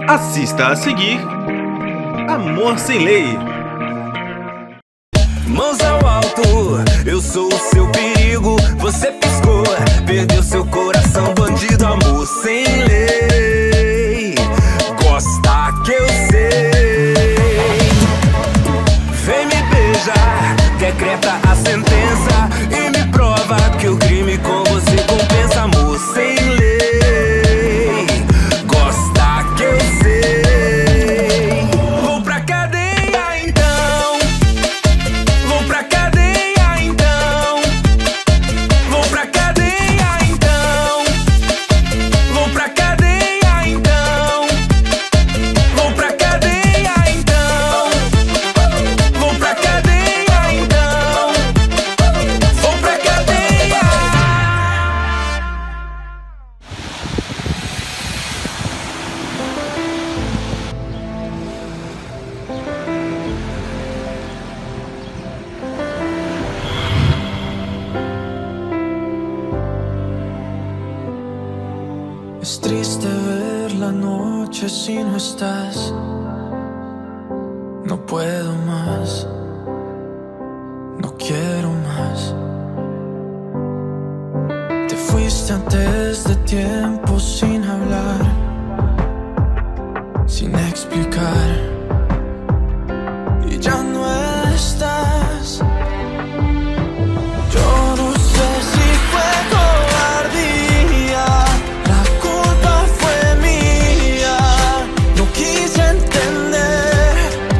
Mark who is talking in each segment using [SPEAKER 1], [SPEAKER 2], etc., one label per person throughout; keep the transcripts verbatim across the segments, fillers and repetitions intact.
[SPEAKER 1] Assista a seguir Amor Sem Lei.
[SPEAKER 2] Mãos ao alto, eu sou o seu perigo. Você piscou, perdeu seu coração, bandido. Amor sem lei, gosta que eu sei. Vem me beijar, decreta a sentença e me prova que o crime com você compensa. Amor sem lei, gosta que eu sei. Vou pra cadeia então, vou pra cadeia então, vou pra cadeia então, vou pra cadeia então, vou pra cadeia então, vou pra cadeia então, vou pra cadeia.
[SPEAKER 3] Es triste ver la noche si no estás. No puedo más, no quiero más. Te fuiste antes de tiempo sin hablar, sin explicar, y ya no estás. Yo no sé si fue cobardía, la culpa fue mía, no quise entender.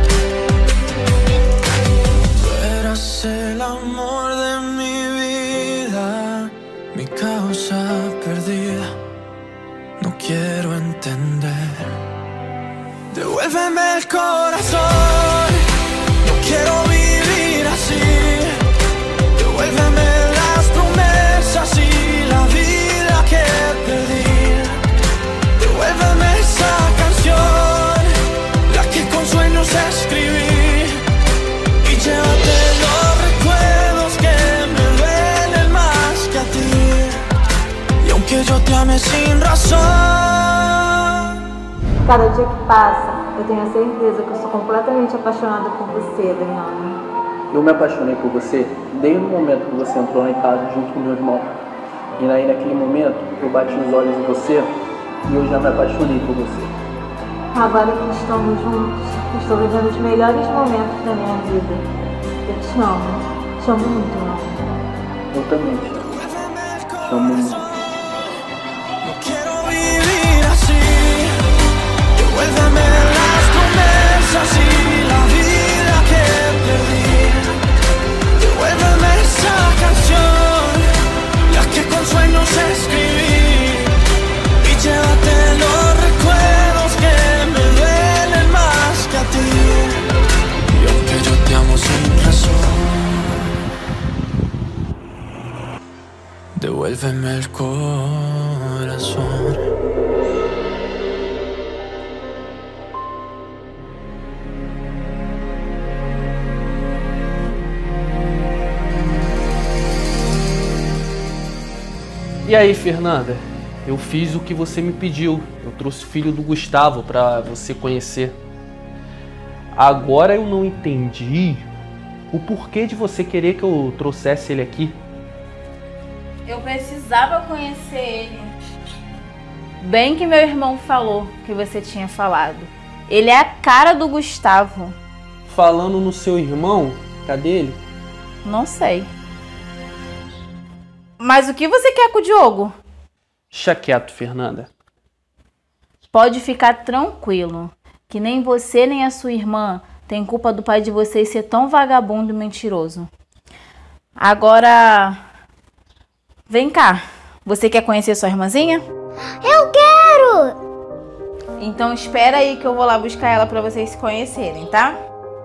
[SPEAKER 3] Tú eras el amor de mi vida, mi causa perdida, no quiero entender. Devuélveme el corazón, no quiero vivir así. Devuélveme las promesas y la vida que perdí. Devuélveme esa canción, la que con sueños escribí. Y llévate los recuerdos que me duelen más que a ti. Y aunque yo te ame sin razón.
[SPEAKER 4] Cada dia que passa, eu tenho a certeza que eu sou completamente apaixonada por você, Adriano.
[SPEAKER 5] Eu me apaixonei por você desde o momento que você entrou lá em casa junto com meu irmão. E aí naquele momento eu bati os olhos em você e eu já me apaixonei por você.
[SPEAKER 4] Agora que estamos juntos, eu estou vivendo os melhores momentos da minha vida. Eu te amo, te amo muito, irmão.
[SPEAKER 5] Eu também te amo. Te amo muito.
[SPEAKER 3] No quiero vivir así. Devuélveme las promesas y la vida que perdí. Devuélveme esa canción, la que con sueños escribí. Y llévate los recuerdos que me duelen más que a ti. Y aunque yo te amo sin razón, devuélveme el corazón.
[SPEAKER 6] E aí, Fernanda? Eu fiz o que você me pediu. Eu trouxe o filho do Gustavo pra você conhecer. Agora eu não entendi o porquê de você querer que eu trouxesse ele aqui.
[SPEAKER 7] Eu precisava conhecer ele. Bem que meu irmão falou que você tinha falado. Ele é a cara do Gustavo.
[SPEAKER 6] Falando no seu irmão, cadê ele?
[SPEAKER 7] Não sei. Mas o que você quer com o Diogo?
[SPEAKER 6] Deixa quieto, Fernanda.
[SPEAKER 7] Pode ficar tranquilo, que nem você nem a sua irmã tem culpa do pai de vocês ser tão vagabundo e mentiroso. Agora, vem cá. Você quer conhecer sua irmãzinha?
[SPEAKER 8] Eu quero!
[SPEAKER 7] Então espera aí que eu vou lá buscar ela pra vocês se conhecerem, tá?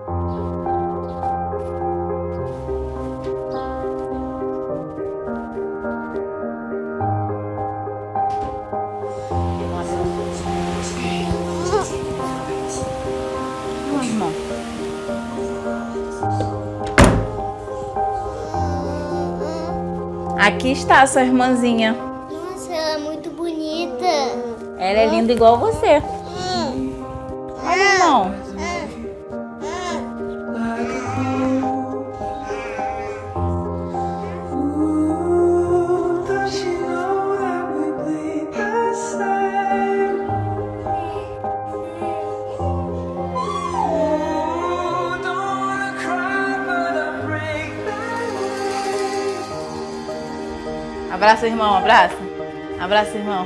[SPEAKER 7] Aqui está a sua irmãzinha.
[SPEAKER 8] Nossa, ela é muito bonita.
[SPEAKER 7] Ela é linda igual você.
[SPEAKER 8] Hum.
[SPEAKER 7] Olha, irmão. Abraça, irmão, abraça. Abraça, irmão.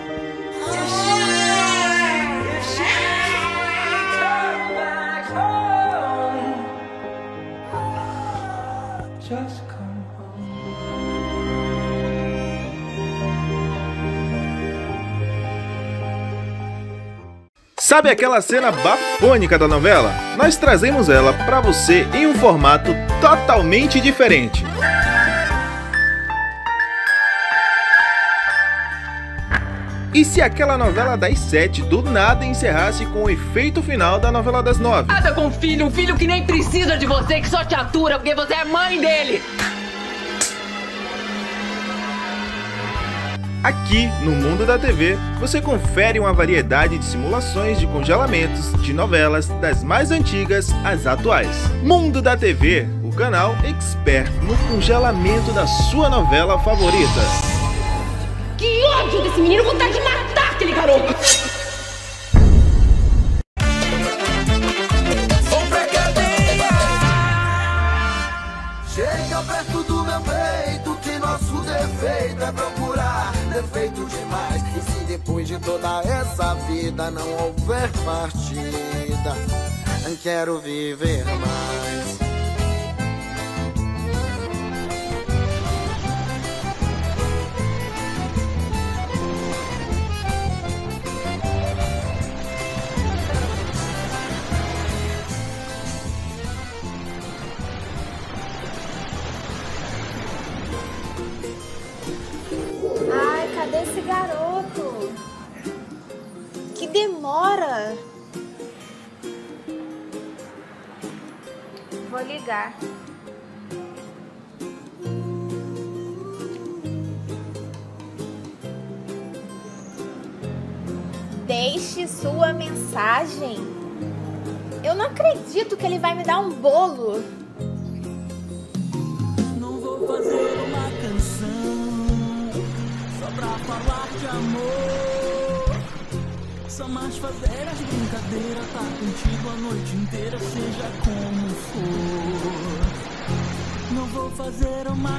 [SPEAKER 1] Sabe aquela cena bafônica da novela? Nós trazemos ela pra você em um formato totalmente diferente. E se aquela novela das sete do nada encerrasse com o efeito final da novela das nove?
[SPEAKER 9] Nada com filho, um filho que nem precisa de você, que só te atura porque você é mãe dele.
[SPEAKER 1] Aqui, no Mundo da T V, você confere uma variedade de simulações de congelamentos de novelas das mais antigas às atuais. Mundo da T V, o canal expert no congelamento da sua novela favorita.
[SPEAKER 9] Que ódio desse menino, vontade de matar aquele garoto!
[SPEAKER 3] Vou pra cadeia. Chega perto do meu peito, que nosso defeito é procurar defeito demais. E se depois de toda essa vida não houver partida, quero viver mais.
[SPEAKER 10] Cadê esse garoto? Que demora!
[SPEAKER 7] Vou ligar.
[SPEAKER 10] Deixe sua mensagem. Eu não acredito que ele vai me dar um bolo.
[SPEAKER 3] Não vou fazer uma canção só pra falar de amor. Só mais fazer as brincadeiras, tá contigo a noite inteira, seja como for. Não vou fazer uma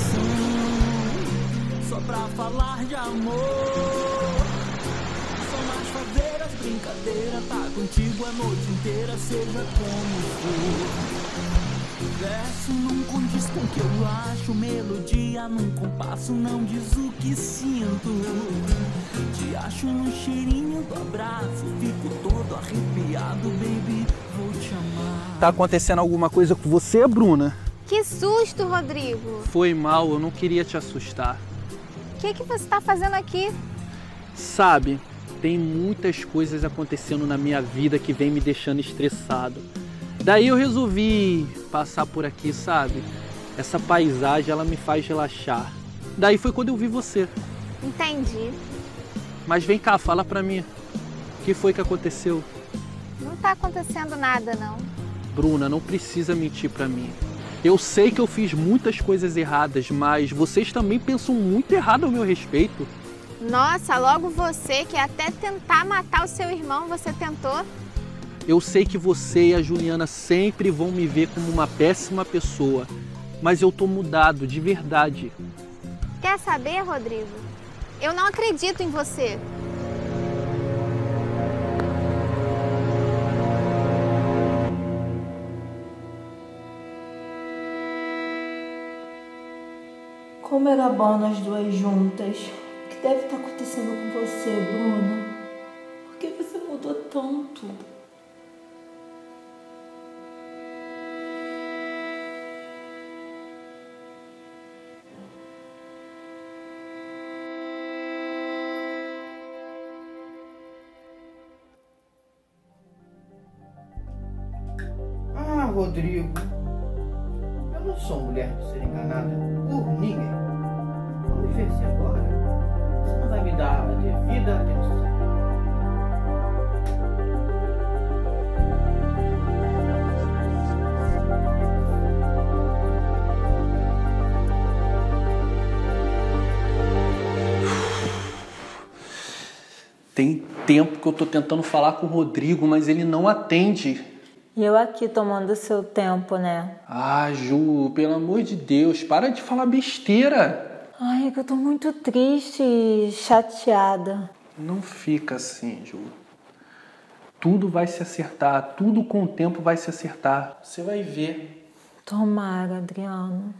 [SPEAKER 3] canção só pra falar de amor. Só mais fazer as brincadeiras, tá contigo a noite inteira, seja como for. Verso não condiz com o que eu acho, melodia num compasso não diz o que sinto. Te acho no cheirinho do abraço, fico todo arrepiado, baby, vou te amar.
[SPEAKER 6] Tá acontecendo alguma coisa com você, Bruna?
[SPEAKER 10] Que susto, Rodrigo.
[SPEAKER 6] Foi mal, eu não queria te assustar.
[SPEAKER 10] O que que você tá fazendo aqui?
[SPEAKER 6] Sabe, tem muitas coisas acontecendo na minha vida que vem me deixando estressado. Daí eu resolvi passar por aqui, sabe? Essa paisagem, ela me faz relaxar. Daí foi quando eu vi você.
[SPEAKER 10] Entendi.
[SPEAKER 6] Mas vem cá, fala pra mim. O que foi que aconteceu?
[SPEAKER 10] Não tá acontecendo nada, não.
[SPEAKER 6] Bruna, não precisa mentir pra mim. Eu sei que eu fiz muitas coisas erradas, mas vocês também pensam muito errado ao meu respeito.
[SPEAKER 10] Nossa, logo você, que até tentar matar o seu irmão, você tentou?
[SPEAKER 6] Eu sei que você e a Juliana sempre vão me ver como uma péssima pessoa, mas eu tô mudado, de verdade.
[SPEAKER 10] Quer saber, Rodrigo? Eu não acredito em você.
[SPEAKER 4] Como era bom nós duas juntas. O que deve estar acontecendo com você, Bruna? Por que você mudou tanto?
[SPEAKER 11] Ah, Rodrigo, eu não sou mulher de ser enganada por ninguém. Vamos ver se agora você não vai me dar a devida atenção.
[SPEAKER 6] tempo que eu tô tentando falar com o Rodrigo, mas ele não atende.
[SPEAKER 4] E eu aqui tomando seu tempo, né?
[SPEAKER 6] Ah, Ju, pelo amor de Deus, para de falar besteira.
[SPEAKER 4] Ai, é que eu tô muito triste e chateada.
[SPEAKER 6] Não fica assim, Ju. Tudo vai se acertar, tudo com o tempo vai se acertar. Você vai ver.
[SPEAKER 4] Tomara, Adriano.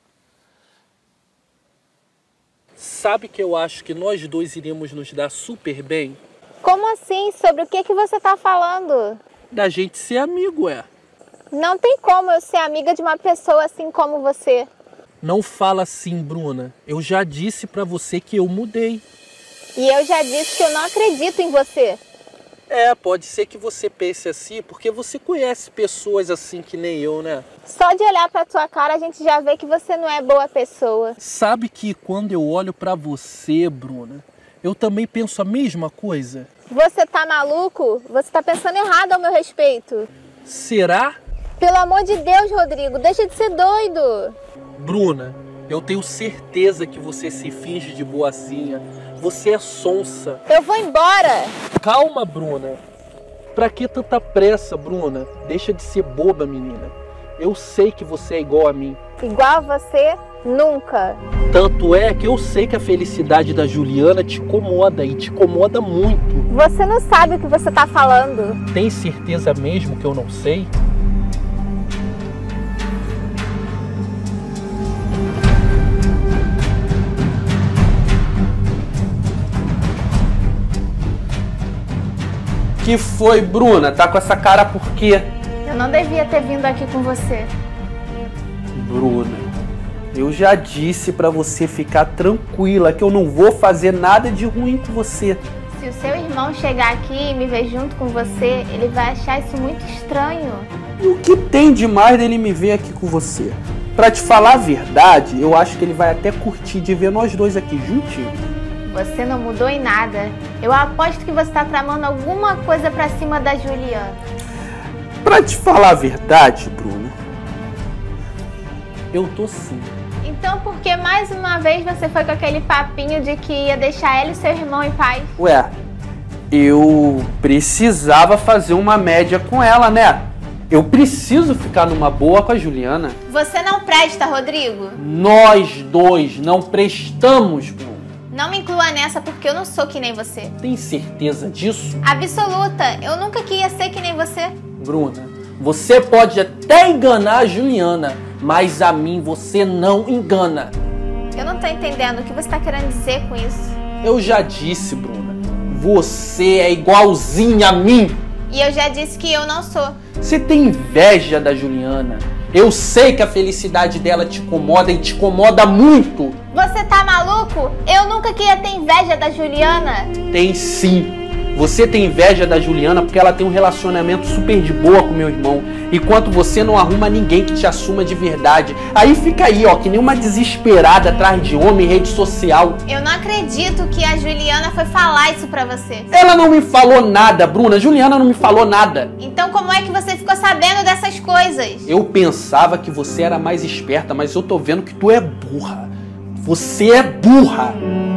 [SPEAKER 6] Sabe que eu acho que nós dois iríamos nos dar super bem?
[SPEAKER 10] Como assim? Sobre o que, que você tá falando?
[SPEAKER 6] Da gente ser amigo, é.
[SPEAKER 10] Não tem como eu ser amiga de uma pessoa assim como você.
[SPEAKER 6] Não fala assim, Bruna. Eu já disse pra você que eu mudei.
[SPEAKER 10] E eu já disse que eu não acredito em você.
[SPEAKER 6] É, pode ser que você pense assim, porque você conhece pessoas assim que nem eu, né?
[SPEAKER 10] Só de olhar pra tua cara a gente já vê que você não é boa pessoa.
[SPEAKER 6] Sabe que quando eu olho pra você, Bruna, eu também penso a mesma coisa?
[SPEAKER 10] Você tá maluco? Você tá pensando errado ao meu respeito.
[SPEAKER 6] Será?
[SPEAKER 10] Pelo amor de Deus, Rodrigo, deixa de ser doido.
[SPEAKER 6] Bruna, eu tenho certeza que você se finge de boazinha. Você é sonsa.
[SPEAKER 10] Eu vou embora.
[SPEAKER 6] Calma, Bruna. Pra que tanta pressa, Bruna? Deixa de ser boba, menina. Eu sei que você é igual a mim.
[SPEAKER 10] Igual a você? Nunca.
[SPEAKER 6] Tanto é que eu sei que a felicidade da Juliana te incomoda e te incomoda muito.
[SPEAKER 10] Você não sabe o que você tá falando.
[SPEAKER 6] Tem certeza mesmo que eu não sei? Que foi, Bruna? Tá com essa cara por quê?
[SPEAKER 10] Eu não devia ter vindo aqui com você.
[SPEAKER 6] Bruna, eu já disse pra você ficar tranquila que eu não vou fazer nada de ruim com você.
[SPEAKER 10] Se o seu irmão chegar aqui e me ver junto com você, ele vai achar isso muito estranho.
[SPEAKER 6] E o que tem de mais dele me ver aqui com você? Pra te falar a verdade, eu acho que ele vai até curtir de ver nós dois aqui juntinhos.
[SPEAKER 10] Você não mudou em nada. Eu aposto que você tá tramando alguma coisa pra cima da Juliana.
[SPEAKER 6] Pra te falar a verdade, Bruna, eu tô sim.
[SPEAKER 10] Então por que mais uma vez você foi com aquele papinho de que ia deixar ela e seu irmão em paz?
[SPEAKER 6] Ué, eu precisava fazer uma média com ela, né? Eu preciso ficar numa boa com a Juliana.
[SPEAKER 10] Você não presta, Rodrigo.
[SPEAKER 6] Nós dois não prestamos, Bruna.
[SPEAKER 10] Não me inclua nessa porque eu não sou que nem você.
[SPEAKER 6] Tem certeza disso?
[SPEAKER 10] Absoluta. Eu nunca queria ser que nem você.
[SPEAKER 6] Bruna, você pode até enganar a Juliana, mas a mim você não engana.
[SPEAKER 10] Eu não tô entendendo o que você tá querendo dizer com isso.
[SPEAKER 6] Eu já disse, Bruna, você é igualzinha a mim.
[SPEAKER 10] E eu já disse que eu não sou.
[SPEAKER 6] Você tem inveja da Juliana. Eu sei que a felicidade dela te incomoda e te incomoda muito.
[SPEAKER 10] Você tá maluco? Eu nunca queria ter inveja da Juliana.
[SPEAKER 6] Tem sim. Você tem inveja da Juliana porque ela tem um relacionamento super de boa com meu irmão. Enquanto você não arruma ninguém que te assuma de verdade. Aí fica aí, ó, que nem uma desesperada atrás de homem em rede social.
[SPEAKER 10] Eu não acredito que a Juliana foi falar isso pra você.
[SPEAKER 6] Ela não me falou nada, Bruna. A Juliana não me falou nada.
[SPEAKER 10] Então como é que você ficou sabendo dessas coisas?
[SPEAKER 6] Eu pensava que você era mais esperta, mas eu tô vendo que tu é burra. Você é burra.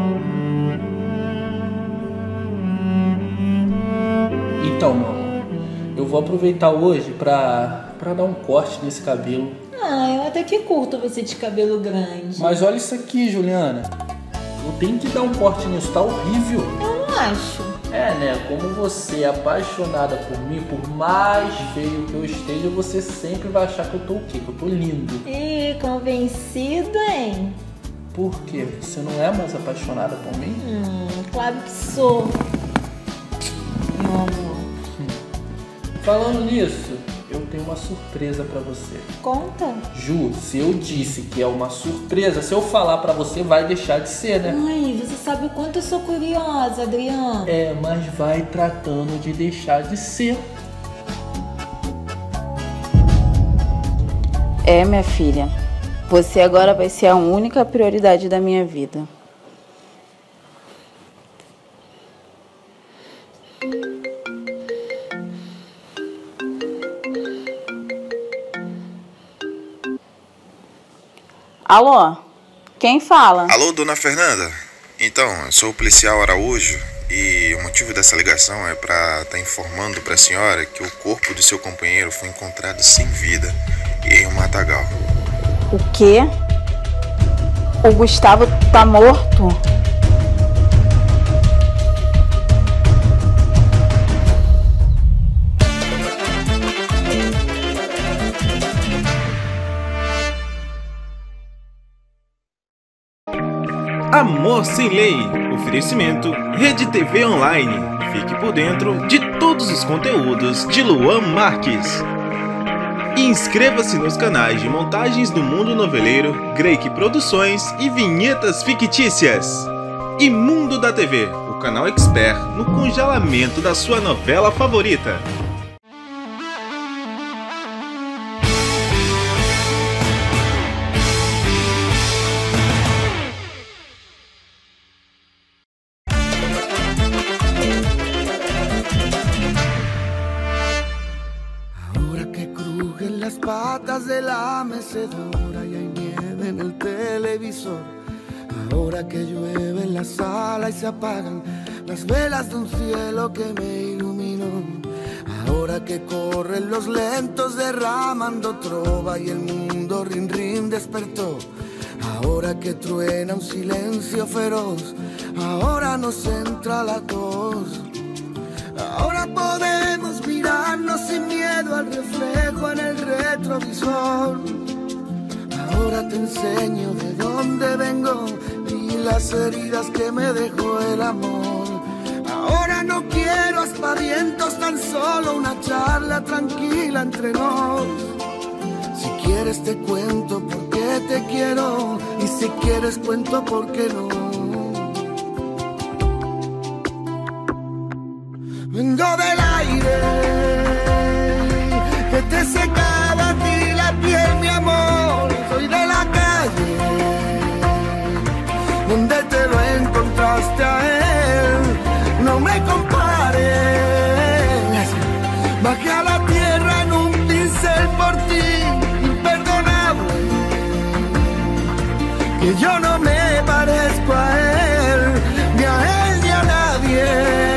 [SPEAKER 6] Então, meu amor, eu vou aproveitar hoje pra, pra dar um corte nesse cabelo.
[SPEAKER 4] Ah, eu até que curto você de cabelo grande.
[SPEAKER 6] Mas olha isso aqui, Juliana. Eu tenho que dar um corte nisso, tá horrível.
[SPEAKER 4] Eu não acho.
[SPEAKER 6] É, né? Como você é apaixonada por mim, por mais feio que eu esteja, você sempre vai achar que eu tô o quê? Que eu tô lindo.
[SPEAKER 4] Ih, convencido, hein?
[SPEAKER 6] Por quê? Você não é mais apaixonada por mim?
[SPEAKER 4] Hum, claro que sou. Meu amor.
[SPEAKER 6] Falando nisso, eu tenho uma surpresa pra você.
[SPEAKER 4] Conta.
[SPEAKER 6] Ju, se eu disse que é uma surpresa, se eu falar pra você, vai deixar de ser, né?
[SPEAKER 4] Ai, você sabe o quanto eu sou curiosa, Adriano.
[SPEAKER 6] É, mas vai tratando de deixar de ser.
[SPEAKER 7] É, minha filha. Você agora vai ser a única prioridade da minha vida. Alô? Quem fala?
[SPEAKER 12] Alô, dona Fernanda? Então, eu sou o policial Araújo E o motivo dessa ligação é para estar tá informando para a senhora que o corpo de seu companheiro foi encontrado sem vida em um matagal.
[SPEAKER 7] O quê? O Gustavo tá morto?
[SPEAKER 1] Amor Sem Lei. Oferecimento Rede T V Online. Fique por dentro de todos os conteúdos de Luan Marques. Inscreva-se nos canais de montagens do Mundo Noveleiro, Greik Produções e Vinhetas Fictícias. E Mundo da T V, o canal expert no congelamento da sua novela favorita.
[SPEAKER 3] Patas de la mecedora y hay nieve en el televisor. Ahora que llueve en la sala y se apagan las velas de un cielo que me iluminó. Ahora que corren los lentos derramando trova y el mundo rin rin despertó. Ahora que truena un silencio feroz, ahora nos entra la tos. Ahora podemos mirarnos sin miedo al reflejo en el retrovisor. Ahora te enseño de dónde vengo y las heridas que me dejó el amor. Ahora no quiero aspavientos, tan solo una charla tranquila entre nos. Si quieres te cuento por qué te quiero y si quieres cuento por qué no. Vengo del aire que te secaba a ti la piel, mi amor. Soy de la calle donde te lo encontraste a él. No me compares, bajé a la tierra en un pincel por ti, imperdonable. Que yo no me parezco a él, ni a él ni a nadie.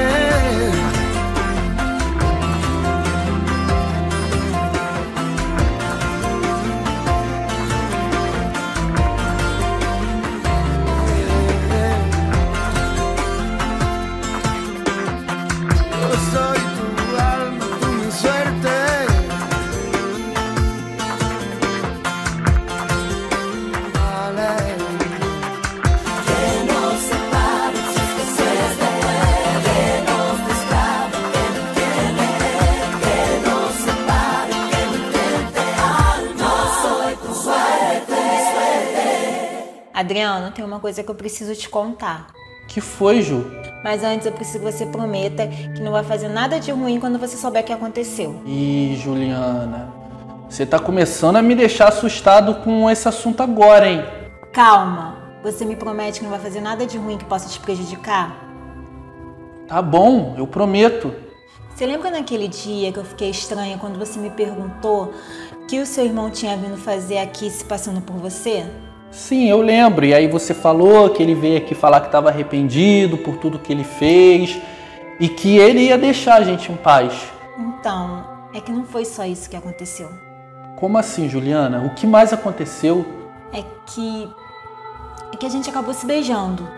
[SPEAKER 10] Adriano, tem uma coisa que eu preciso te contar.
[SPEAKER 6] Que foi, Ju?
[SPEAKER 10] Mas antes eu preciso que você prometa que não vai fazer nada de ruim quando você souber o que aconteceu.
[SPEAKER 6] Ih, Juliana, você tá começando a me deixar assustado com esse assunto agora, hein?
[SPEAKER 10] Calma, você me promete que não vai fazer nada de ruim que possa te prejudicar?
[SPEAKER 6] Tá bom, eu prometo.
[SPEAKER 10] Você lembra naquele dia que eu fiquei estranha quando você me perguntou que o seu irmão tinha vindo fazer aqui se passando por você?
[SPEAKER 6] Sim, eu lembro. E aí você falou que ele veio aqui falar que estava arrependido por tudo que ele fez e que ele ia deixar a gente em paz.
[SPEAKER 10] Então, é que não foi só isso que aconteceu.
[SPEAKER 6] Como assim, Juliana? O que mais aconteceu?
[SPEAKER 10] É que... é que a gente acabou se beijando.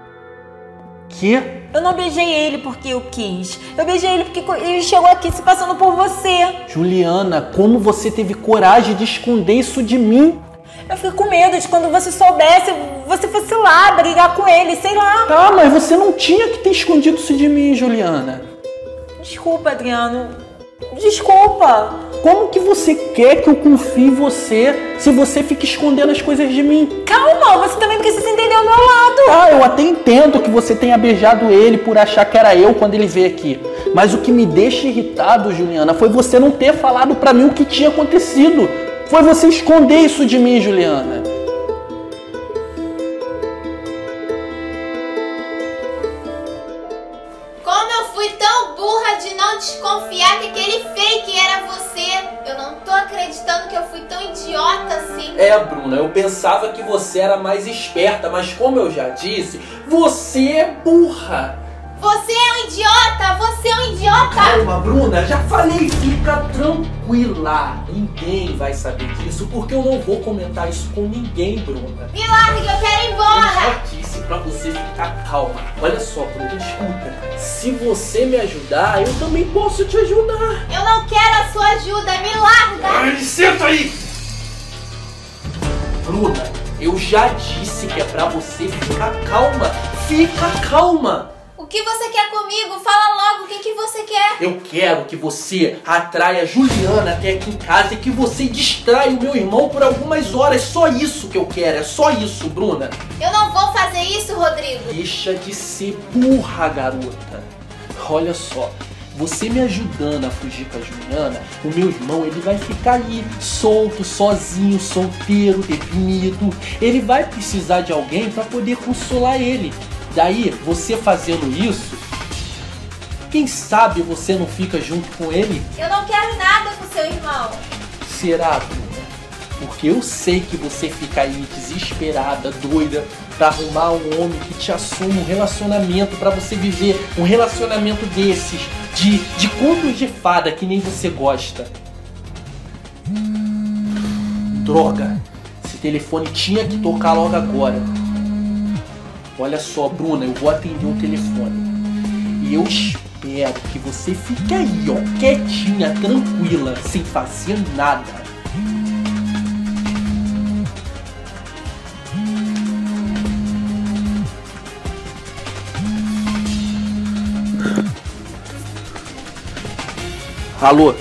[SPEAKER 6] Quê?
[SPEAKER 10] Eu não beijei ele porque eu quis. Eu beijei ele porque ele chegou aqui se passando por você.
[SPEAKER 6] Juliana, como você teve coragem de esconder isso de mim?
[SPEAKER 10] Eu fiquei com medo de quando você soubesse, você fosse lá brigar com ele, sei lá.
[SPEAKER 6] Tá, mas você não tinha que ter escondido isso de mim, Juliana.
[SPEAKER 10] Desculpa, Adriano. Desculpa.
[SPEAKER 6] Como que você quer que eu confie em você se você fica escondendo as coisas de mim?
[SPEAKER 10] Calma, você também precisa entender o meu lado.
[SPEAKER 6] Ah, eu até entendo que você tenha beijado ele por achar que era eu quando ele veio aqui. Mas o que me deixa irritado, Juliana, foi você não ter falado pra mim o que tinha acontecido. Foi você esconder isso de mim, Juliana.
[SPEAKER 10] Como eu fui tão burra de não desconfiar que aquele fake era você. Eu não tô acreditando que eu fui tão idiota assim.
[SPEAKER 6] É, Bruna, eu pensava que você era mais esperta, mas como eu já disse, você é burra.
[SPEAKER 10] Você é um idiota! Você é um idiota!
[SPEAKER 5] Calma, Bruna, já falei, fica tranquila. Ninguém vai saber disso, porque eu não vou comentar isso com ninguém, Bruna.
[SPEAKER 10] Me largue, eu quero ir embora!
[SPEAKER 5] Eu já disse pra você ficar calma. Olha só, Bruna, escuta. Se você me ajudar, eu também posso te ajudar.
[SPEAKER 10] Eu não quero a sua ajuda, me larga!
[SPEAKER 5] Ai, senta aí! Bruna, eu já disse que é pra você ficar calma. Fica calma!
[SPEAKER 10] O que você quer comigo? Fala logo, o que, que você quer?
[SPEAKER 5] Eu quero que você atraia a Juliana até aqui em casa e que você distraia o meu irmão por algumas horas. Só isso que eu quero, é só isso, Bruna.
[SPEAKER 10] Eu não vou fazer isso, Rodrigo.
[SPEAKER 5] Deixa de ser burra, garota. Olha só, você me ajudando a fugir com a Juliana, o meu irmão, ele vai ficar ali, solto, sozinho, solteiro, deprimido. Ele vai precisar de alguém para poder consolar ele. Daí, você fazendo isso, quem sabe você não fica junto com ele?
[SPEAKER 10] Eu não quero nada com seu irmão.
[SPEAKER 5] Será, Bruna? Porque eu sei que você fica aí desesperada, doida, pra arrumar um homem que te assuma um relacionamento, pra você viver um relacionamento desses, de, de contos de fada, que nem você gosta. Droga, esse telefone tinha que tocar logo agora. Olha só, Bruna, eu vou atender o telefone. E eu espero que você fique aí, ó, quietinha, tranquila, sem fazer nada. Alô?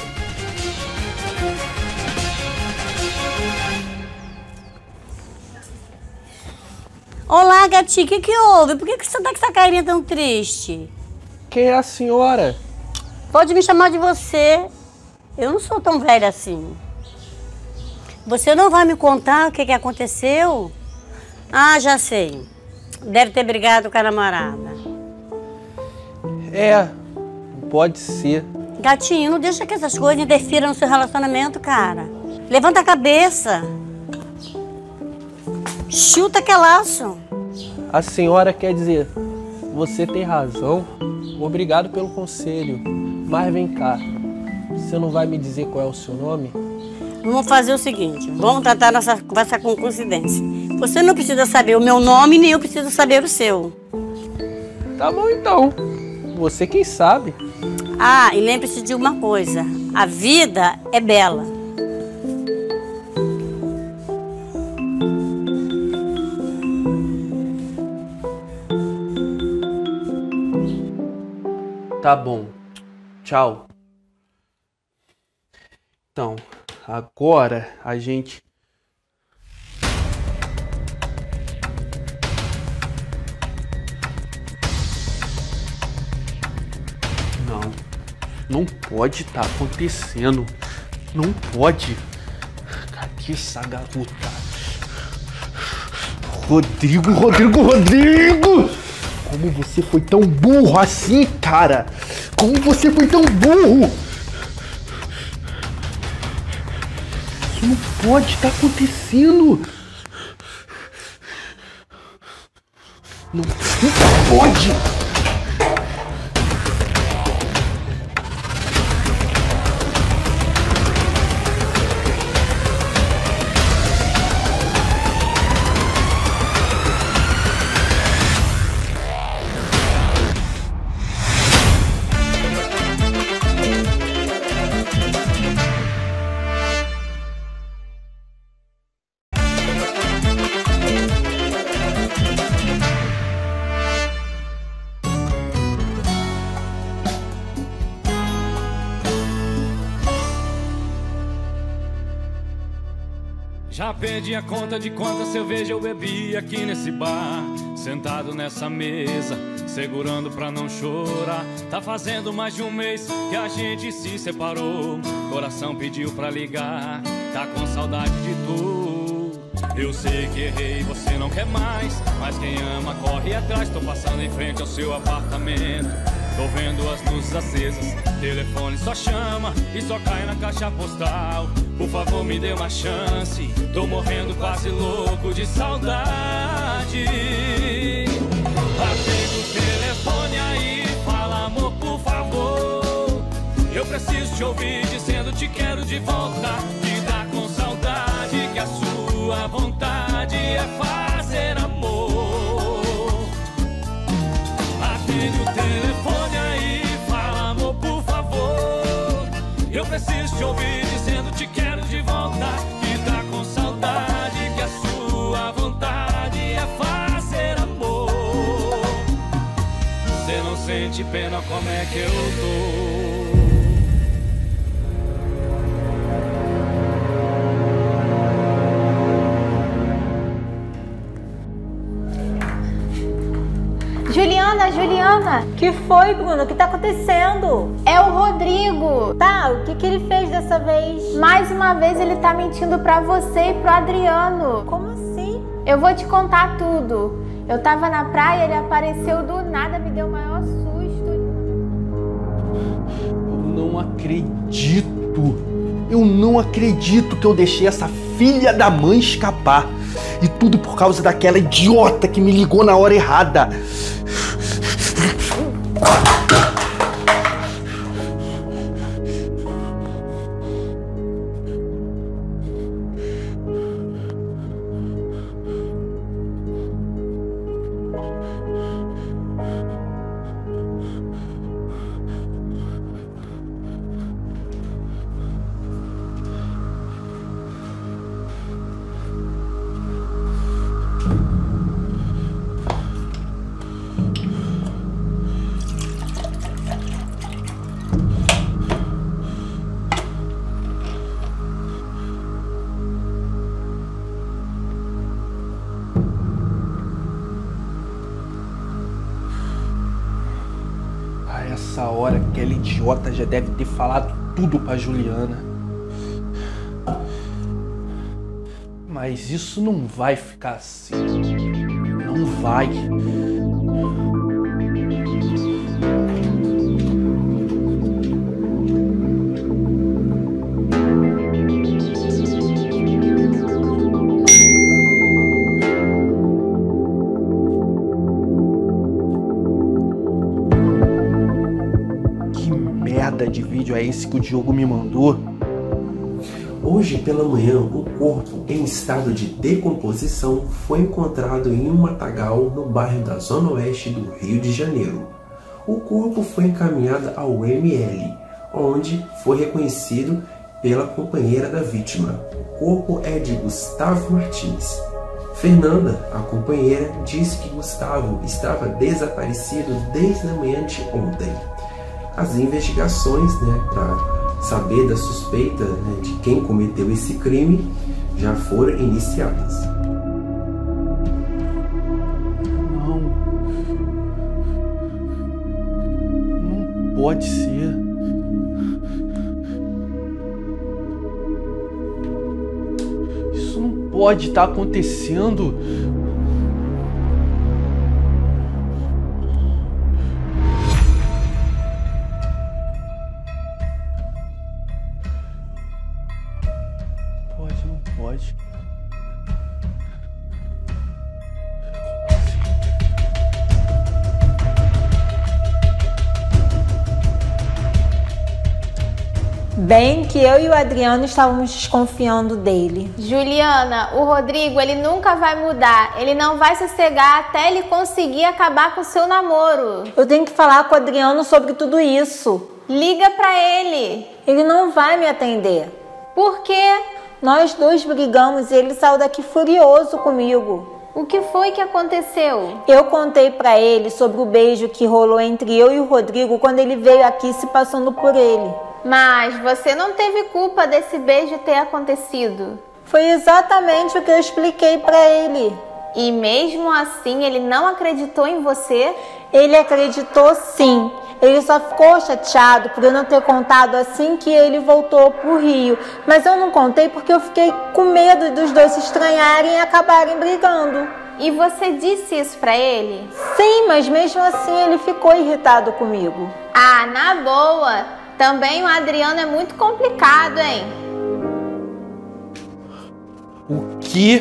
[SPEAKER 13] Olá, gatinho, o que que houve? Por que que você tá com essa carinha tão triste?
[SPEAKER 5] Quem é a senhora?
[SPEAKER 13] Pode me chamar de você. Eu não sou tão velha assim. Você não vai me contar o que que aconteceu? Ah, já sei. Deve ter brigado com a namorada.
[SPEAKER 5] É, pode ser.
[SPEAKER 13] Gatinho, não deixa que essas coisas interfiram no seu relacionamento, cara. Levanta a cabeça. Chuta que é laço.
[SPEAKER 5] A senhora quer dizer, você tem razão. Obrigado pelo conselho. Mas vem cá, você não vai me dizer qual é o seu nome?
[SPEAKER 13] Vamos fazer o seguinte, vamos tratar nossa conversa com coincidência. Você não precisa saber o meu nome, nem eu preciso saber o seu.
[SPEAKER 5] Tá bom então, você quem sabe.
[SPEAKER 13] Ah, e lembre-se de uma coisa, a vida é bela.
[SPEAKER 6] Tá bom. Tchau. Então, agora a gente... Não. Não pode estar acontecendo. Não pode. Cadê essa garota? Rodrigo, Rodrigo, Rodrigo! Como você foi tão burro assim, cara? Como você foi tão burro? Isso não pode estar acontecendo. Não, não pode.
[SPEAKER 14] Já perdi a conta de quanta cerveja eu bebi aqui nesse bar, sentado nessa mesa, segurando pra não chorar. Tá fazendo mais de um mês que a gente se separou, coração pediu pra ligar, tá com saudade de tu. Eu sei que errei, você não quer mais, mas quem ama corre atrás. Tô passando em frente ao seu apartamento, tô vendo as luzes acesas, telefone só chama e só cai na caixa postal. Por favor, me dê uma chance, tô morrendo quase louco de saudade. Atende o telefone aí, amor, por favor. Eu preciso te ouvir dizendo te quero de volta. Que dá com saudade, que a sua vontade é fazer amor. Atende o telefone aí, fala amor, por favor. Eu preciso te ouvir dizendo te quero de volta. Que dá com saudade, que a sua vontade é fazer amor. Cê não sente pena como é que eu tô.
[SPEAKER 7] Juliana, Juliana!
[SPEAKER 4] Que foi, Bruno? O que tá acontecendo?
[SPEAKER 7] É o Rodrigo!
[SPEAKER 4] Tá, o que que ele fez dessa vez?
[SPEAKER 7] Mais uma vez ele tá mentindo pra você e pro Adriano.
[SPEAKER 4] Como assim?
[SPEAKER 7] Eu vou te contar tudo. Eu tava na praia, ele apareceu do nada, me deu o maior susto.
[SPEAKER 5] Eu não acredito! Eu não acredito que eu deixei essa filha da mãe escapar. E tudo por causa daquela idiota que me ligou na hora errada. Essa hora, aquela idiota já deve ter falado tudo pra Juliana. Mas isso não vai ficar assim. Não vai. De vídeo é esse que o Diogo me mandou?
[SPEAKER 15] Hoje pela manhã, um corpo em estado de decomposição foi encontrado em um matagal no bairro da Zona Oeste do Rio de Janeiro. O corpo foi encaminhado ao M L, onde foi reconhecido pela companheira da vítima. O corpo é de Gustavo Martins. Fernanda, a companheira, disse que Gustavo estava desaparecido desde a manhã de ontem. As investigações, né, para saber da suspeita, né, de quem cometeu esse crime já foram iniciadas.
[SPEAKER 5] Não. Não pode ser. Isso não pode estar acontecendo. Pode.
[SPEAKER 4] Bem que eu e o Adriano estávamos desconfiando dele.
[SPEAKER 7] Juliana, o Rodrigo, ele nunca vai mudar. Ele não vai sossegar até ele conseguir acabar com o seu namoro.
[SPEAKER 4] Eu tenho que falar com o Adriano sobre tudo isso.
[SPEAKER 7] Liga pra ele.
[SPEAKER 4] Ele não vai me atender.
[SPEAKER 7] Por quê?
[SPEAKER 4] Nós dois brigamos e ele saiu daqui furioso comigo.
[SPEAKER 7] O que foi que aconteceu?
[SPEAKER 4] Eu contei pra ele sobre o beijo que rolou entre eu e o Rodrigo quando ele veio aqui se passando por ele.
[SPEAKER 7] Mas você não teve culpa desse beijo ter acontecido.
[SPEAKER 4] Foi exatamente o que eu expliquei pra ele.
[SPEAKER 7] E mesmo assim ele não acreditou em você?
[SPEAKER 4] Ele acreditou sim. Ele só ficou chateado por eu não ter contado assim que ele voltou pro Rio. Mas eu não contei porque eu fiquei com medo dos dois se estranharem e acabarem brigando.
[SPEAKER 7] E você disse isso pra ele?
[SPEAKER 4] Sim, mas mesmo assim ele ficou irritado comigo.
[SPEAKER 7] Ah, na boa. Também o Adriano é muito complicado, hein?
[SPEAKER 5] O quê?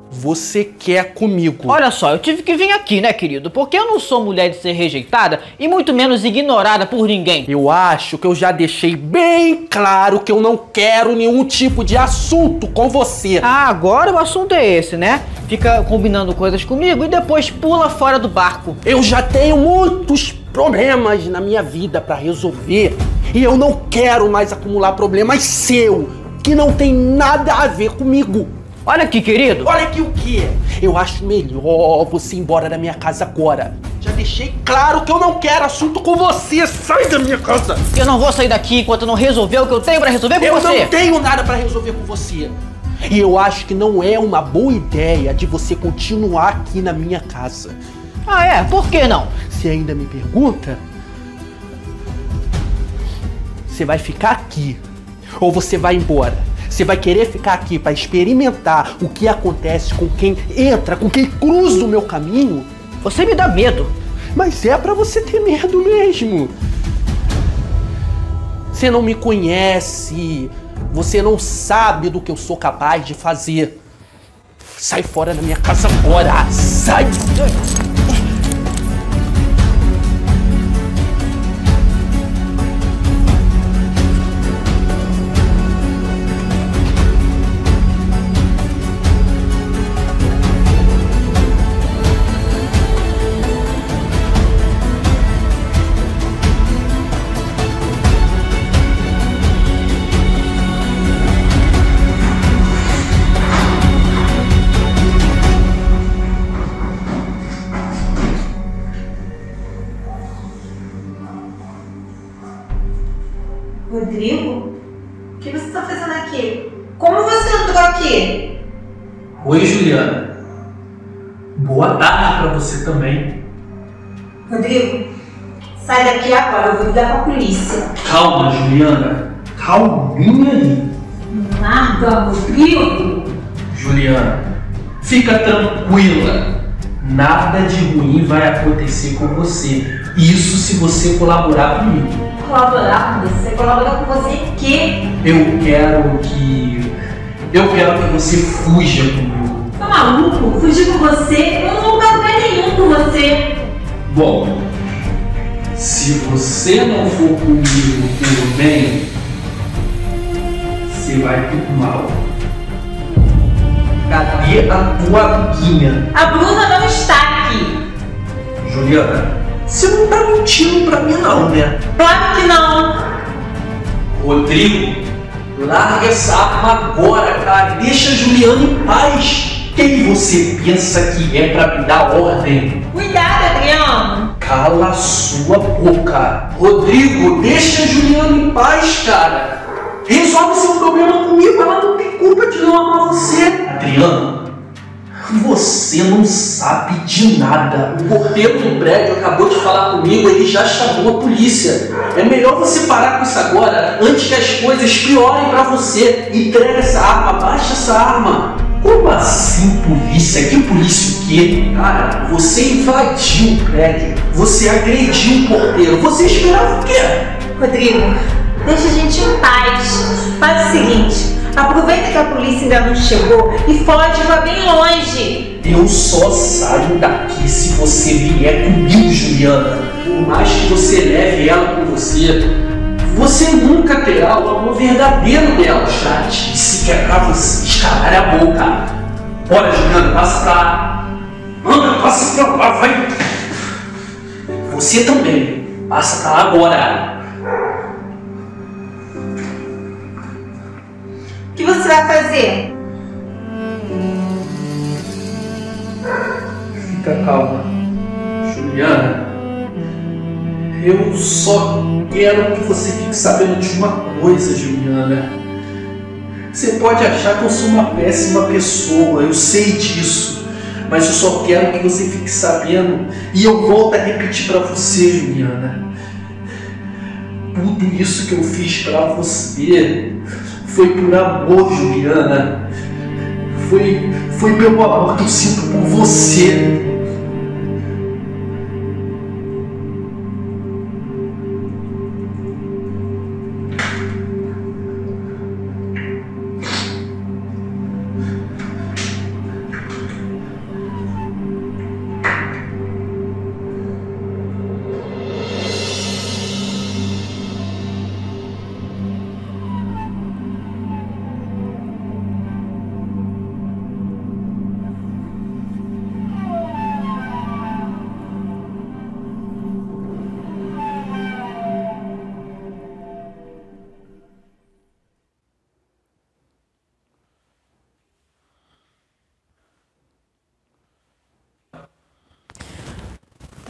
[SPEAKER 6] você quer comigo?
[SPEAKER 16] Olha só, eu tive que vir aqui, né, querido? Porque eu não sou mulher de ser rejeitada e muito menos ignorada por ninguém.
[SPEAKER 6] Eu acho que eu já deixei bem claro que eu não quero nenhum tipo de assunto com você.
[SPEAKER 16] Ah, agora o assunto é esse, né? Fica combinando coisas comigo e depois pula fora do barco.
[SPEAKER 6] Eu já tenho muitos problemas na minha vida pra resolver e eu não quero mais acumular problemas seu, que não tem nada a ver comigo.
[SPEAKER 16] Olha aqui, querido.
[SPEAKER 6] Olha aqui o quê? Eu acho melhor você ir embora da minha casa agora. Já deixei claro que eu não quero assunto com você. Sai da minha casa.
[SPEAKER 16] Eu não vou sair daqui enquanto não resolver o que eu tenho pra resolver com
[SPEAKER 6] eu
[SPEAKER 16] você.
[SPEAKER 6] Eu não tenho nada pra resolver com você. E eu acho que não é uma boa ideia de você continuar aqui na minha casa.
[SPEAKER 16] Ah, é? Por que não?
[SPEAKER 6] Se ainda me pergunta, você vai ficar aqui ou você vai embora. Você vai querer ficar aqui para experimentar o que acontece com quem entra, com quem cruza o meu caminho?
[SPEAKER 16] Você me dá medo.
[SPEAKER 6] Mas é para você ter medo mesmo. Você não me conhece. Você não sabe do que eu sou capaz de fazer. Sai fora da minha casa agora. Sai!
[SPEAKER 4] Rodrigo? O que você está fazendo aqui? Como você entrou aqui?
[SPEAKER 5] Oi, Juliana. Boa tarde pra você também.
[SPEAKER 4] Rodrigo, sai daqui agora, eu vou ligar pra polícia.
[SPEAKER 5] Calma, Juliana. Calminha aí.
[SPEAKER 4] Nada, Rodrigo.
[SPEAKER 5] Juliana, fica tranquila. Nada de ruim vai acontecer com você. Isso se você colaborar comigo.
[SPEAKER 4] Colaborar com você? Colaborar com você em quê?
[SPEAKER 5] Eu quero que... Eu quero que você fuja comigo.
[SPEAKER 4] Tá maluco? Fugir com você? Eu não vou pra lugar nenhum com você.
[SPEAKER 5] Bom, se você não for comigo pelo bem, você vai pro mal. Cadê a tua amiguinha?
[SPEAKER 4] A Bruna não está aqui.
[SPEAKER 5] Juliana, você não tá mentindo pra mim não, né?
[SPEAKER 4] Claro que não.
[SPEAKER 5] Rodrigo, larga essa arma agora, cara. Deixa a Juliana em paz. Quem você pensa que é pra me dar ordem?
[SPEAKER 4] Cuidado, Adriano.
[SPEAKER 5] Cala a sua boca. Rodrigo, deixa a Juliana em paz, cara. Resolve seu problema comigo. Ela não tem culpa de não amar você. Adriano, você não sabe de nada. O porteiro do prédio acabou de falar comigo, ele já chamou a polícia. É melhor você parar com isso agora, antes que as coisas piorem pra você. Entrega essa arma, baixa essa arma. Como assim polícia? Que polícia o quê? Cara, você invadiu o prédio, você agrediu o porteiro, você esperava o quê?
[SPEAKER 4] Rodrigo, deixa a gente em paz. Faz o seguinte, aproveita que a polícia ainda não chegou e foge pra bem longe.
[SPEAKER 5] Eu só saio daqui se você vier comigo, Juliana. Por mais que você leve ela com você, você nunca terá o amor verdadeiro dela. Já disse que é pra você escalar a boca. Bora, Juliana, passa pra lá. Anda, passa pra lá, vai. Você também. Passa pra lá agora.
[SPEAKER 4] O que você vai fazer?
[SPEAKER 5] Fica calma, Juliana. Eu só quero que você fique sabendo de uma coisa, Juliana. Você pode achar que eu sou uma péssima pessoa, eu sei disso. Mas eu só quero que você fique sabendo. E eu volto a repetir pra você, Juliana. Tudo isso que eu fiz pra você foi por amor, Juliana. Foi, foi pelo amor que eu sinto por você.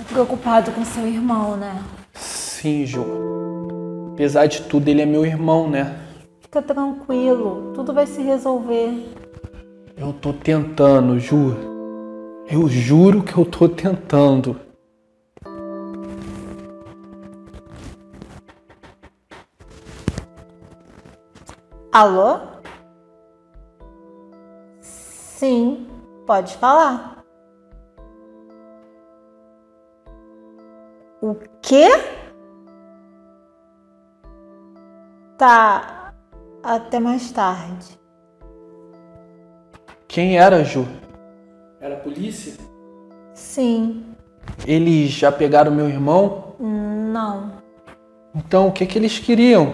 [SPEAKER 4] preocupado com seu irmão, né?
[SPEAKER 6] Sim, Ju. Apesar de tudo, ele é meu irmão, né?
[SPEAKER 4] Fica tranquilo, tudo vai se resolver.
[SPEAKER 6] Eu tô tentando, Ju. Eu juro que eu tô tentando.
[SPEAKER 4] Alô? Sim, pode falar. O quê? Tá, até mais tarde.
[SPEAKER 6] Quem era, Ju? Era a polícia?
[SPEAKER 4] Sim.
[SPEAKER 6] Eles já pegaram meu irmão?
[SPEAKER 4] Não.
[SPEAKER 6] Então, o que que eles queriam?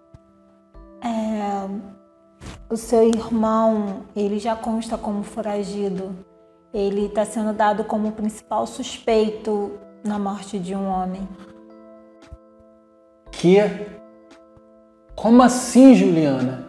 [SPEAKER 4] É... O seu irmão, ele já consta como foragido. Ele está sendo dado como principal suspeito na morte de um homem.
[SPEAKER 6] Que? Como assim, Juliana?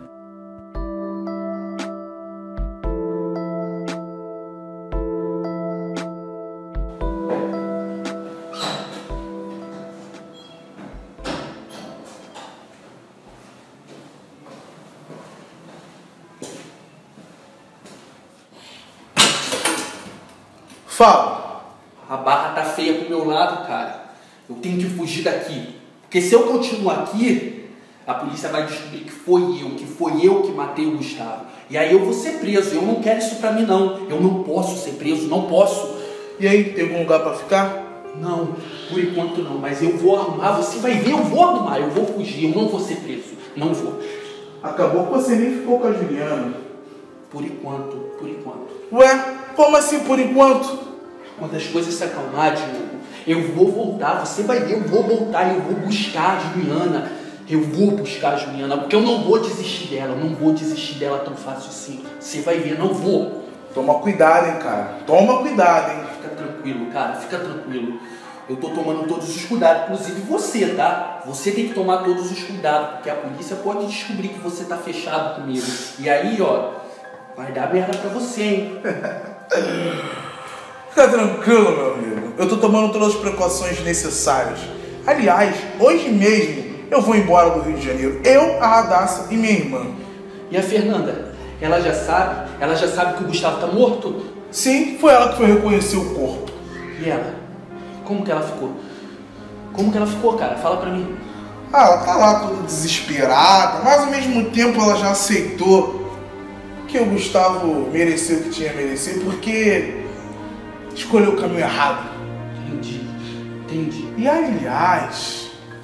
[SPEAKER 11] Fala.
[SPEAKER 5] A barra tá feia pro meu lado, cara. Eu tenho que fugir daqui. Porque se eu continuar aqui, a polícia vai descobrir que foi eu, que foi eu que matei o Gustavo. E aí eu vou ser preso. Eu não quero isso pra mim, não. Eu não posso ser preso, não posso.
[SPEAKER 11] E aí, tem algum lugar pra ficar?
[SPEAKER 5] Não, por enquanto não. Mas eu vou arrumar, você vai ver, eu vou arrumar. Eu vou fugir, eu não vou ser preso. Não vou.
[SPEAKER 11] Acabou que você nem ficou com a Juliana.
[SPEAKER 5] Por enquanto, por enquanto.
[SPEAKER 11] Ué, como assim por enquanto?
[SPEAKER 5] Quando as coisas se acalmar, Diogo, eu vou voltar, você vai ver, eu vou voltar, eu vou buscar a Juliana, eu vou buscar a Juliana, porque eu não vou desistir dela, eu não vou desistir dela tão fácil assim, você vai ver, não vou.
[SPEAKER 11] Toma cuidado, hein, cara, toma cuidado, hein.
[SPEAKER 5] Fica tranquilo, cara, fica tranquilo, eu tô tomando todos os cuidados, inclusive você, tá? Você tem que tomar todos os cuidados, porque a polícia pode descobrir que você tá fechado comigo, e aí, ó, vai dar merda pra você, hein.
[SPEAKER 11] Fica tranquilo, meu amigo. Eu tô tomando todas as precauções necessárias. Aliás, hoje mesmo eu vou embora do Rio de Janeiro. Eu, a Radassa e minha irmã.
[SPEAKER 5] E a Fernanda? Ela já sabe? Ela já sabe que o Gustavo tá morto?
[SPEAKER 11] Sim, foi ela que foi reconhecer o corpo.
[SPEAKER 5] E ela? Como que ela ficou? Como que ela ficou, cara? Fala pra mim.
[SPEAKER 11] Ah, ela tá lá toda desesperada, mas ao mesmo tempo ela já aceitou que o Gustavo mereceu o que tinha a merecer, porque escolheu o caminho errado.
[SPEAKER 5] Entendi, entendi.
[SPEAKER 11] E aliás,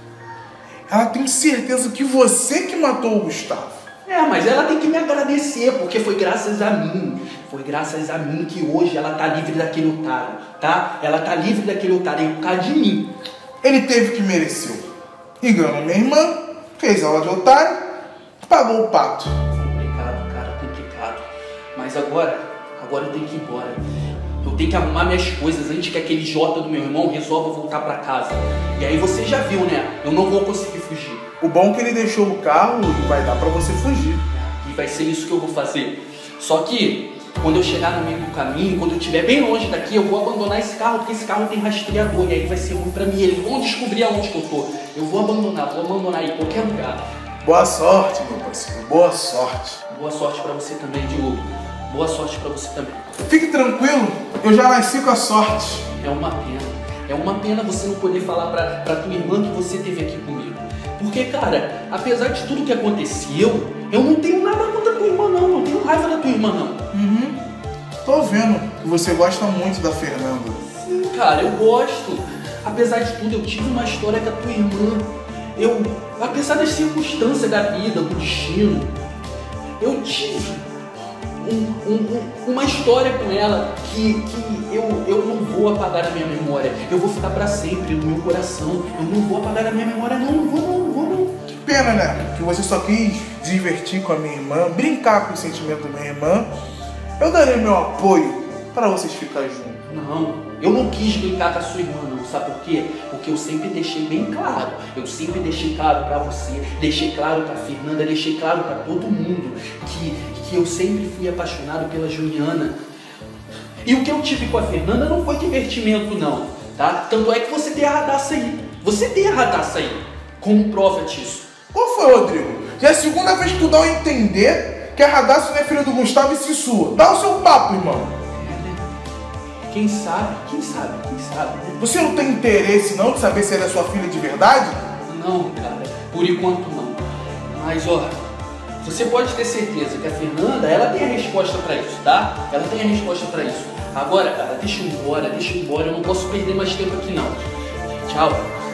[SPEAKER 11] ela tem certeza que você que matou o Gustavo.
[SPEAKER 5] É, mas ela tem que me agradecer, porque foi graças a mim. Foi graças a mim que hoje ela tá livre daquele otário, tá? Ela tá livre daquele otário, e por causa de mim.
[SPEAKER 11] Ele teve que mereceu. Enganou minha irmã, fez aula de otário, pagou o pato.
[SPEAKER 5] Complicado, cara, complicado. Mas agora, agora eu tenho que ir embora. Eu tenho que arrumar minhas coisas antes que aquele Jota do meu irmão resolva voltar pra casa. E aí você já viu, né? Eu não vou conseguir fugir.
[SPEAKER 11] O bom é que ele deixou o carro e vai dar pra você fugir.
[SPEAKER 5] E vai ser isso que eu vou fazer. Só que, quando eu chegar no meio do caminho, quando eu estiver bem longe daqui, eu vou abandonar esse carro, porque esse carro tem rastreador. E aí vai ser ruim pra mim. Eles vão descobrir aonde que eu tô. Eu vou abandonar, vou abandonar em qualquer lugar.
[SPEAKER 11] Boa sorte, meu parceiro. Boa sorte.
[SPEAKER 5] Boa sorte pra você também, Diogo. Boa sorte pra você também.
[SPEAKER 11] Fique tranquilo, eu já nasci com a sorte.
[SPEAKER 5] É uma pena. É uma pena você não poder falar pra, pra tua irmã que você esteve aqui comigo. Porque, cara, apesar de tudo que aconteceu, eu não tenho nada contra a tua irmã, não. Não tenho raiva da tua irmã, não.
[SPEAKER 11] Uhum. Tô vendo que você gosta muito da Fernanda.
[SPEAKER 5] Sim, cara, eu gosto. Apesar de tudo, eu tive uma história com a tua irmã. Eu, apesar das circunstâncias da vida, do destino, eu tive Um, um, uma história com ela que, que eu, eu não vou apagar na minha memória. Eu vou ficar pra sempre no meu coração. Eu não vou apagar na minha memória, não. Não vou, não, não vou, não.
[SPEAKER 11] Que pena, né? Que você só quis divertir com a minha irmã, brincar com o sentimento da minha irmã. Eu darei meu apoio para vocês ficarem juntos.
[SPEAKER 5] Não, eu não quis brincar com a sua irmã, não. Sabe por quê? Porque eu sempre deixei bem claro. Eu sempre deixei claro pra você, deixei claro pra Fernanda, deixei claro pra todo mundo que, que eu sempre fui apaixonado pela Juliana. E o que eu tive com a Fernanda não foi divertimento, não. tá? Tanto é que você tem a Radassa aí. Você tem a Radassa aí. Como prova disso?
[SPEAKER 11] Qual foi, Rodrigo? Já é a segunda vez que tu dá a entender que a Radassa não é filha do Gustavo e Sissu. Dá o seu papo, irmão.
[SPEAKER 5] Quem sabe? Quem sabe? Quem sabe?
[SPEAKER 11] Você não tem interesse não de saber se ela é sua filha de verdade?
[SPEAKER 5] Não, cara. Por enquanto não. Mas, ó, você pode ter certeza que a Fernanda, ela tem a resposta pra isso, tá? Ela tem a resposta pra isso. Agora, cara, deixa eu ir embora, deixa eu ir embora. Eu não posso perder mais tempo aqui, não. Tchau.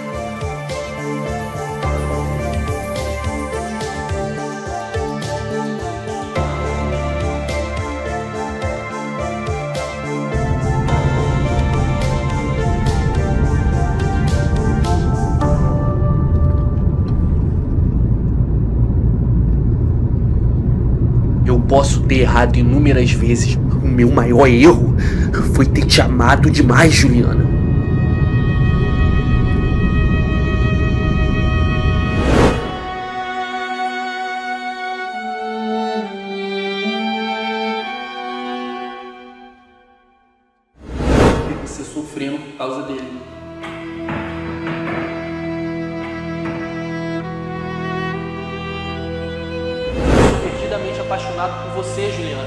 [SPEAKER 5] Posso ter errado inúmeras vezes. O meu maior erro foi ter te amado demais, Juliana. E você sofrendo por causa dele. Apaixonado por você, Juliana.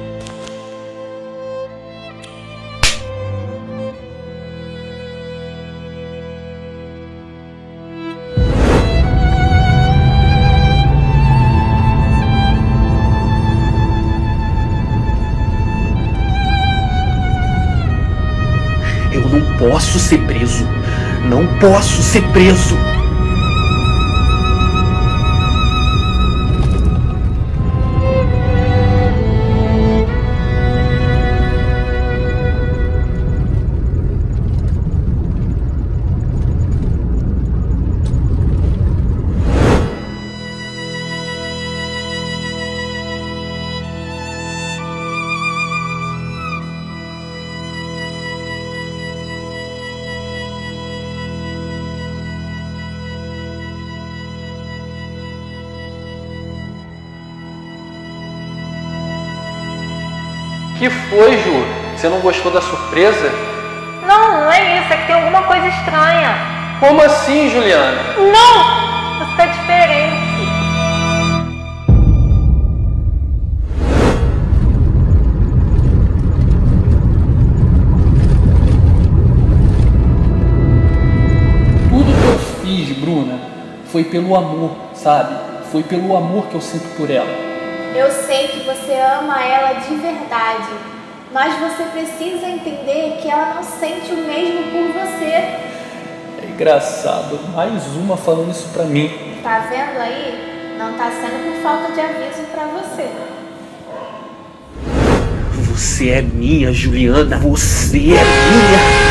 [SPEAKER 5] Eu não posso ser preso. Não posso ser preso. Que foi, Ju? Você não gostou da surpresa?
[SPEAKER 4] Não, não é isso, é que tem alguma coisa estranha.
[SPEAKER 5] Como assim, Juliana?
[SPEAKER 4] Não! Você tá diferente.
[SPEAKER 5] Tudo que eu fiz, Bruna, foi pelo amor, sabe? Foi pelo amor que eu sinto por ela.
[SPEAKER 10] Eu sei que você ama ela de verdade, mas você precisa entender que ela não sente o mesmo por você.
[SPEAKER 5] É engraçado, mais uma falando isso pra mim.
[SPEAKER 10] Tá vendo aí? Não tá sendo por falta de aviso pra você.
[SPEAKER 5] Você é minha, Juliana, você é minha!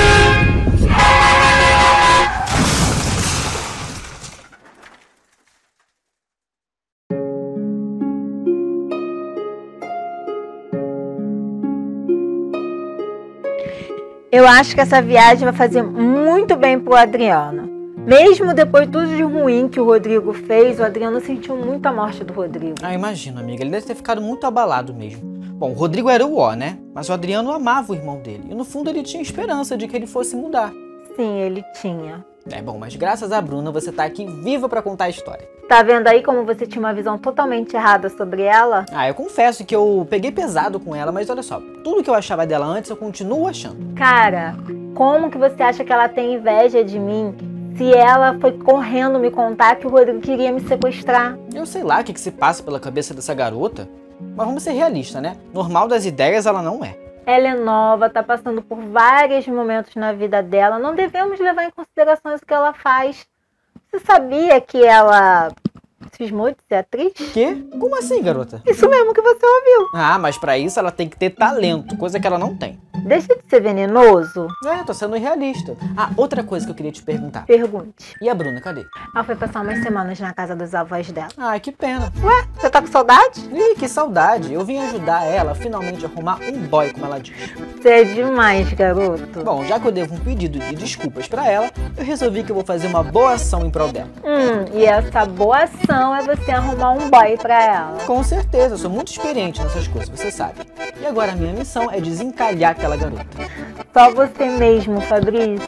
[SPEAKER 4] Eu acho que essa viagem vai fazer muito bem pro Adriano. Mesmo depois de tudo de ruim que o Rodrigo fez, o Adriano sentiu muito a morte do Rodrigo.
[SPEAKER 16] Ah, imagina, amiga. Ele deve ter ficado muito abalado mesmo. Bom, o Rodrigo era o ó, né? Mas o Adriano amava o irmão dele. E no fundo ele tinha esperança de que ele fosse mudar.
[SPEAKER 4] Sim, ele tinha.
[SPEAKER 16] É bom, mas graças a Bruna você tá aqui viva pra contar a história.
[SPEAKER 4] Tá vendo aí como você tinha uma visão totalmente errada sobre ela?
[SPEAKER 16] Ah, eu confesso que eu peguei pesado com ela, mas olha só, tudo que eu achava dela antes eu continuo achando.
[SPEAKER 4] Cara, como que você acha que ela tem inveja de mim se ela foi correndo me contar que o Rodrigo queria me sequestrar?
[SPEAKER 16] Eu sei lá o que, que se passa pela cabeça dessa garota, mas vamos ser realistas, né? Normal das ideias ela não é.
[SPEAKER 4] Ela é nova, tá passando por vários momentos na vida dela. Não devemos levar em consideração o que ela faz. Você sabia que ela cismou de ser atriz?
[SPEAKER 16] Quê? Como assim, garota?
[SPEAKER 4] Isso mesmo que você ouviu.
[SPEAKER 16] Ah, mas pra isso ela tem que ter talento, coisa que ela não tem.
[SPEAKER 4] Deixa de ser venenoso.
[SPEAKER 16] É, tô sendo irrealista. Ah, outra coisa que eu queria te perguntar.
[SPEAKER 4] Pergunte.
[SPEAKER 16] E a Bruna, cadê?
[SPEAKER 4] Ela foi passar umas semanas na casa dos avós dela.
[SPEAKER 16] Ai, que pena.
[SPEAKER 4] Ué, você tá com saudade?
[SPEAKER 16] Ih, que saudade. Eu vim ajudar ela a finalmente arrumar um boy, como ela diz.
[SPEAKER 4] Você é demais, garoto.
[SPEAKER 16] Bom, já que eu devo um pedido de desculpas pra ela, eu resolvi que eu vou fazer uma boa ação em prol dela.
[SPEAKER 4] Hum, e essa boa ação é você arrumar um boy pra ela.
[SPEAKER 16] Com certeza, eu sou muito experiente nessas coisas, você sabe. E agora a minha missão é desencalhar aquela garota.
[SPEAKER 4] Só você mesmo, Fabrício.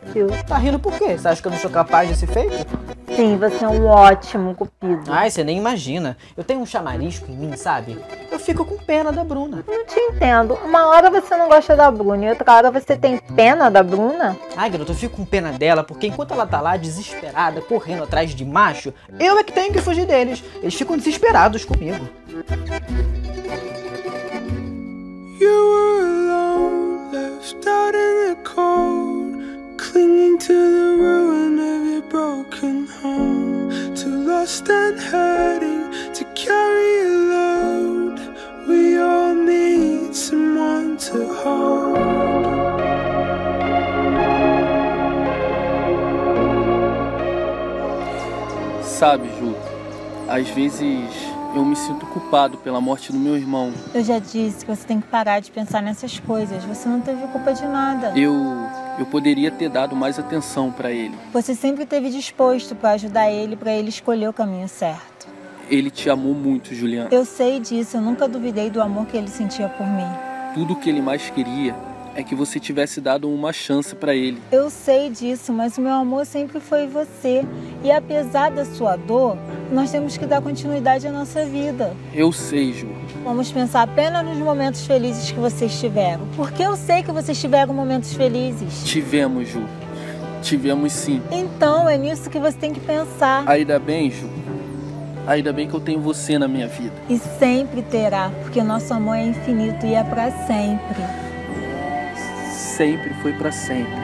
[SPEAKER 4] fácil.
[SPEAKER 16] Tá rindo por quê? Você acha que eu não sou capaz desse feito?
[SPEAKER 4] Sim, você é um ótimo cupido.
[SPEAKER 16] Ai, você nem imagina. Eu tenho um chamarisco em mim, sabe? Eu fico com pena da Bruna.
[SPEAKER 4] Não te entendo. Uma hora você não gosta da Bruna e outra hora você tem pena da Bruna?
[SPEAKER 16] Ai, garota, eu fico com pena dela porque enquanto ela tá lá desesperada, correndo atrás de macho, eu é que tenho que fugir deles. Eles ficam desesperados comigo.
[SPEAKER 3] You were alone, left out in the cold, clinging to the ruin of your broken home, too lost and hurting to carry a load. We all need someone to hold.
[SPEAKER 6] Sabe, Ju, às vezes eu me sinto culpado pela morte do meu irmão.
[SPEAKER 4] Eu já disse que você tem que parar de pensar nessas coisas. Você não teve culpa de nada.
[SPEAKER 6] Eu, eu poderia ter dado mais atenção pra ele.
[SPEAKER 4] Você sempre esteve disposto para ajudar ele, para ele escolher o caminho certo.
[SPEAKER 6] Ele te amou muito, Juliana.
[SPEAKER 4] Eu sei disso, eu nunca duvidei do amor que ele sentia por mim.
[SPEAKER 6] Tudo o que ele mais queria é que você tivesse dado uma chance pra ele.
[SPEAKER 4] Eu sei disso, mas o meu amor sempre foi você. E apesar da sua dor, nós temos que dar continuidade à nossa vida.
[SPEAKER 6] Eu sei, Ju.
[SPEAKER 4] Vamos pensar apenas nos momentos felizes que vocês tiveram. Porque eu sei que vocês tiveram momentos felizes.
[SPEAKER 6] Tivemos, Ju. Tivemos sim.
[SPEAKER 4] Então, é nisso que você tem que pensar.
[SPEAKER 6] Ainda bem, Ju. Ainda bem que eu tenho você na minha vida.
[SPEAKER 4] E sempre terá, porque o nosso amor é infinito e é pra sempre.
[SPEAKER 6] Sempre foi pra sempre.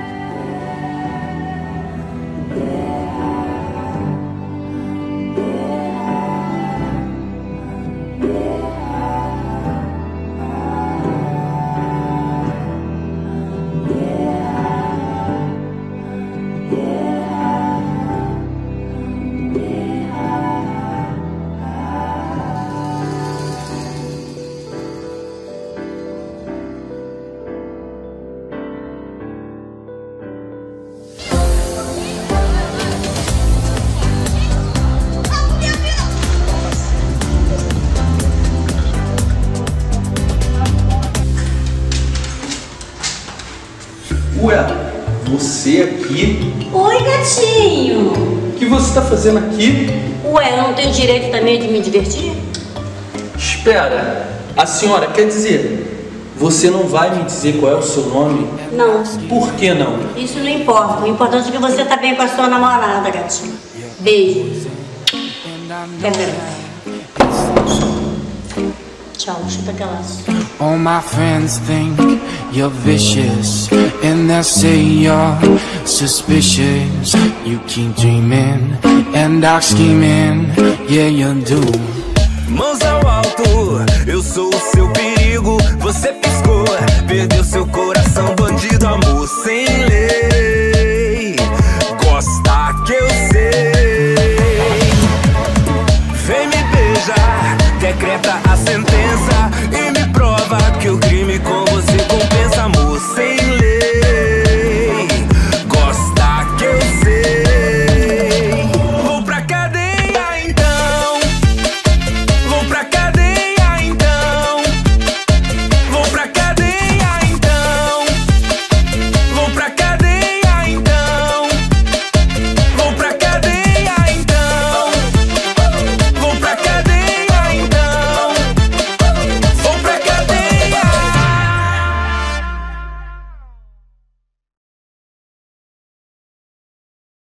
[SPEAKER 6] Ué, você aqui?
[SPEAKER 13] Oi, gatinho.
[SPEAKER 6] O que você tá fazendo aqui?
[SPEAKER 13] Ué, eu não tenho direito também de me divertir?
[SPEAKER 6] Espera, a senhora quer dizer, você não vai me dizer qual é o seu nome?
[SPEAKER 13] Não.
[SPEAKER 6] Por que não?
[SPEAKER 13] Isso não importa. O importante é que você tá bem com a sua namorada, gatinho. Beijo. Pera. Tchau, chupa aquela.
[SPEAKER 3] All my friends think you're vicious, and they say you're suspicious. You keep dreaming and dark scheming, yeah you do.
[SPEAKER 2] Mãos ao alto, eu sou o seu perigo. Você piscou, perdeu seu coração, bandido, amor sem lei. Gosta que eu sei. Vem me beijar, decreta